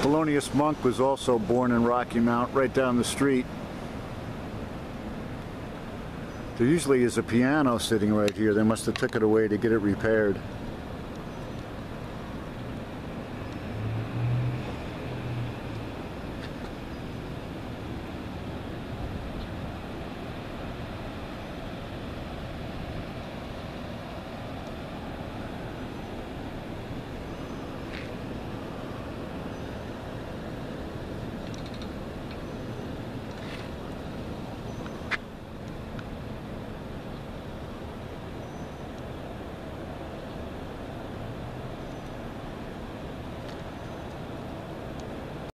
Thelonious Monk was also born in Rocky Mount, right down the street. There usually is a piano sitting right here. They must have took it away to get it repaired.